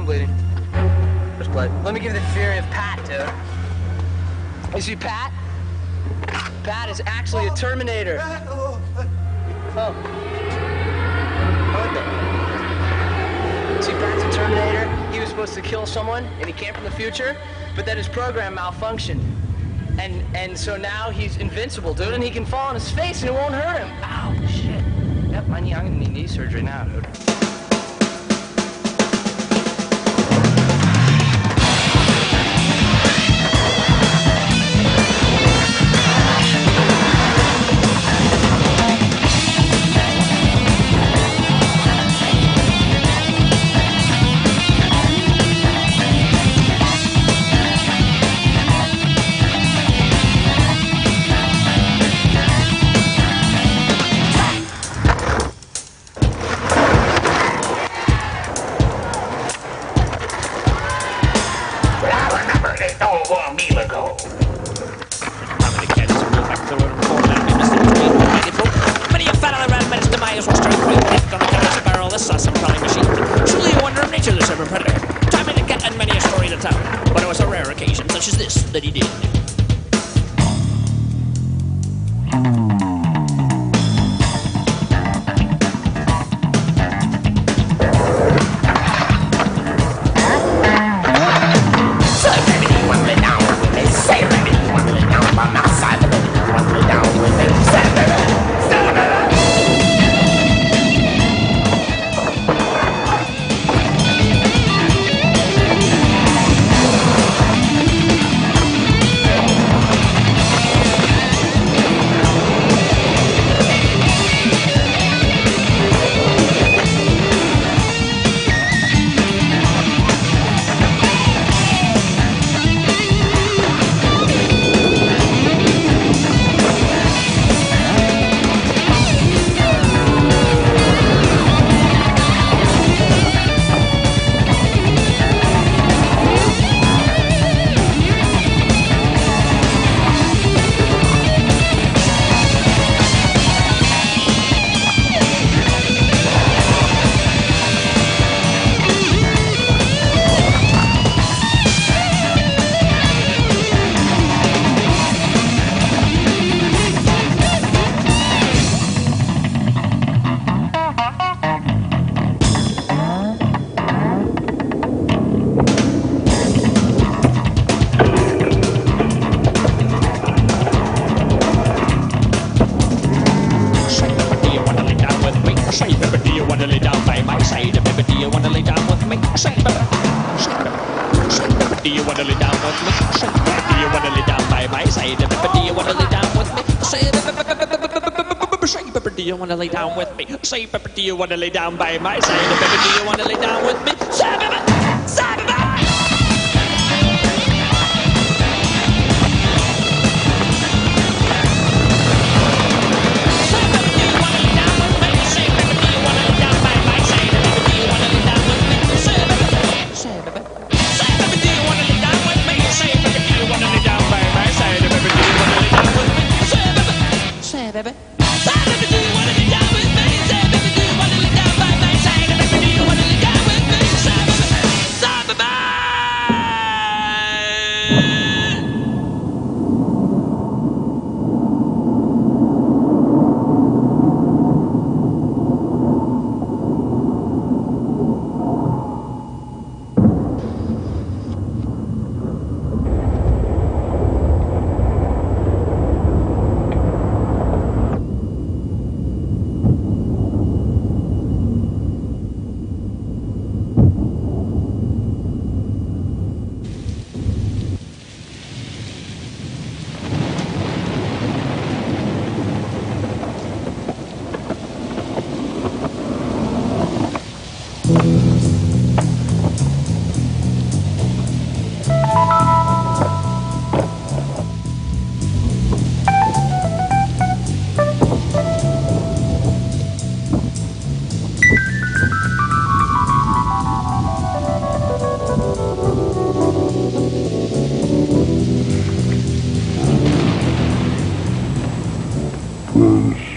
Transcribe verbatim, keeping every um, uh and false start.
I'm bleeding. There's blood. Let me give you the theory of Pat, dude. You see Pat? Pat is actually a Terminator. Oh. What the? See, Pat's a Terminator. He was supposed to kill someone, and he came from the future, but then his program malfunctioned. And and so now he's invincible, dude, and he can fall on his face and it won't hurt him. Ow, shit. Yep, my knee, I'm gonna need knee surgery now, dude. That he did. Do you wanna lay down with me? Say, Pepper, do you wanna lay down by my side? Pepper, do you wanna lay down with me? Say, Pepper, say, Pepper. Yes.